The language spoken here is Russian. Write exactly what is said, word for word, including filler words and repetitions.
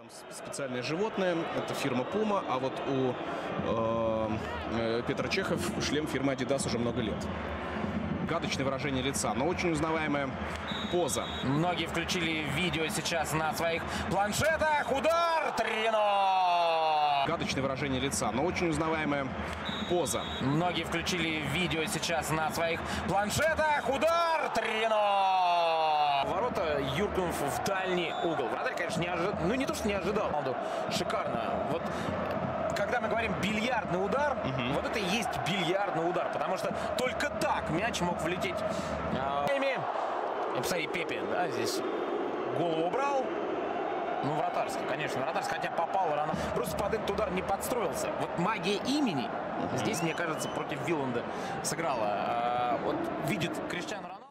Там специальное животное, это фирма Puma, а вот у э, Петра Чехов шлем фирмы Adidas уже много лет. Гадочное выражение лица, но очень узнаваемая поза. Многие включили видео сейчас на своих планшетах. Удар! три ноль! Гадочное выражение лица, но очень узнаваемая поза. Многие включили видео сейчас на своих планшетах. Удар! три ноль! Ворота Юрков в дальний угол. Вратарь, конечно, не ожидал. Ну, не то, что не ожидал. Шикарно. Вот когда мы говорим бильярдный удар, угу. вот это и есть бильярдный удар. Потому что только так мяч мог влететь. И посмотри, Пепе, да, здесь голову убрал. Ну, вратарский, конечно, вратарский, хотя попал рано. Просто под этот удар не подстроился. Вот магия имени uh-huh. здесь, мне кажется, против Виланда сыграла. А, вот видит Криштиану Роналду.